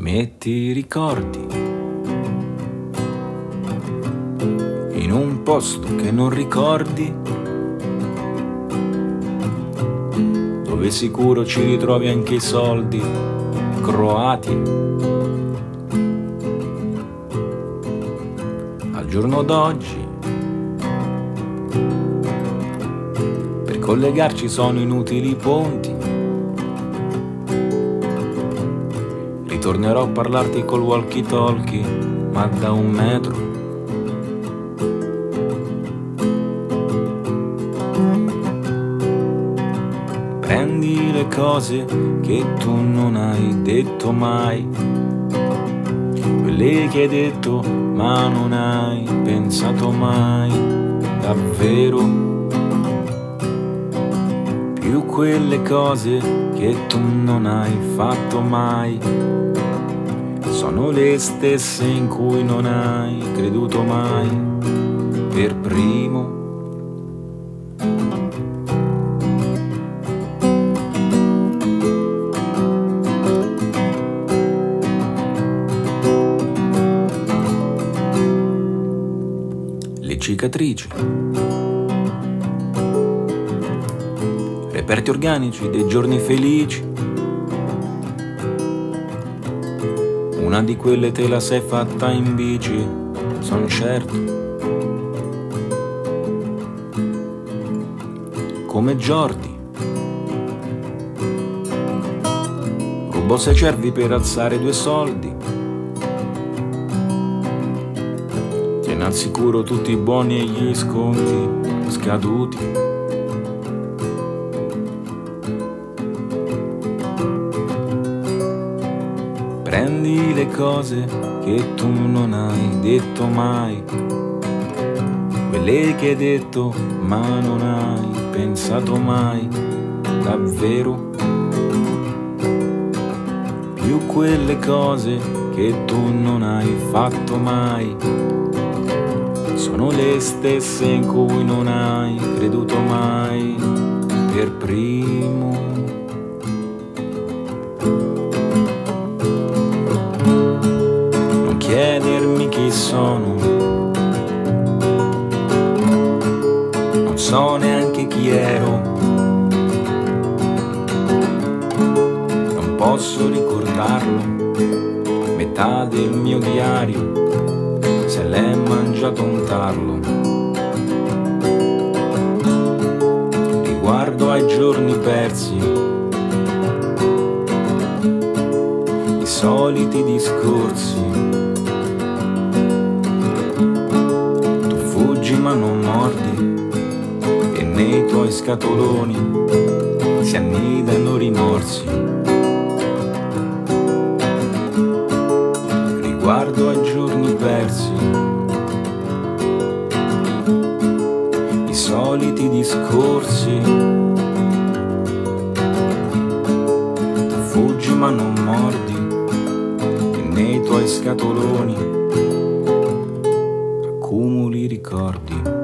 metti i ricordi in un posto che non ricordi, dove sicuro ci ritrovi anche i soldi croati. Al giorno d'oggi per collegarci sono inutili i ponti. Ritornerò a parlarti col walkie talkie, ma da 1 metro. Prendi le cose che tu non hai detto mai, quelle che hai detto ma non hai pensato mai davvero, più quelle cose che tu non hai fatto mai, sono le stesse in cui non hai creduto mai per primo. Le cicatrici, reperti organici dei giorni felici, una di quelle te la sei fatta in bici, son certo, come Jordi. Rubò 6 cervi per alzare 2 soldi. Tieni al sicuro tutti i buoni e gli sconti scaduti. Prendi le cose che tu non hai detto mai, quelle che hai detto ma non hai pensato mai davvero, più quelle cose che tu non hai fatto mai, sono le stesse in cui non hai creduto mai per primo. Chiedermi chi sono, non so neanche chi ero, non posso ricordarlo, metà del mio diario se l'è mangiato un tarlo. Riguardo ai giorni persi, i soliti discorsi, ma non mordi, e nei tuoi scatoloni si annidano rimorsi. Riguardo ai giorni persi, i soliti discorsi, tu fuggi ma non mordi, e nei tuoi scatoloni accumuli ricordi.